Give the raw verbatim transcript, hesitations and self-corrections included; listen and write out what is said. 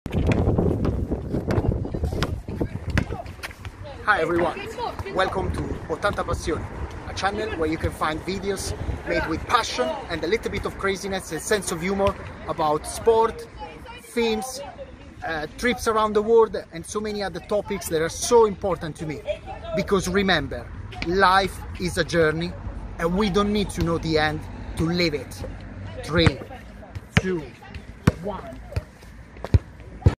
Hi everyone, welcome to Ottanta Passioni, a channel where you can find videos made with passion and a little bit of craziness and sense of humor about sport, films, uh, trips around the world and so many other topics that are so important to me. Because remember, life is a journey and we don't need to know the end to live it. Three, two, one.